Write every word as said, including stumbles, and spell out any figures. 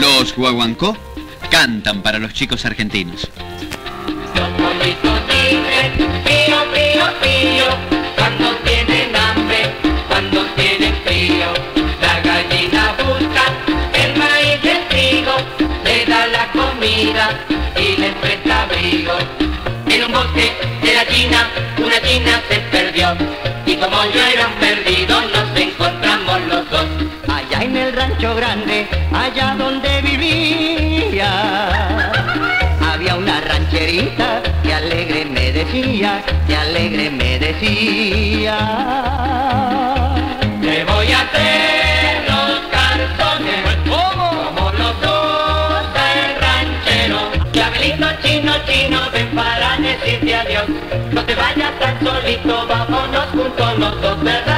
Los guaguancó cantan para los chicos argentinos. Los pollitos dicen pío, pío, pío, cuando tienen hambre, cuando tienen frío. La gallina busca el maíz y el trigo, le da la comida y les presta abrigo. En un bosque de la China, una china se perdió, y como yo era un perdido, nos encontramos los dos. Allá en el rancho grande, allá donde vivía, había una rancherita que alegre me decía, que alegre me decía: te voy a hacer los calzones como los usa el ranchero. Diablito chino, chino, ven para decirte adiós. No te vayas tan solito, vámonos juntos los dos, ¿verdad?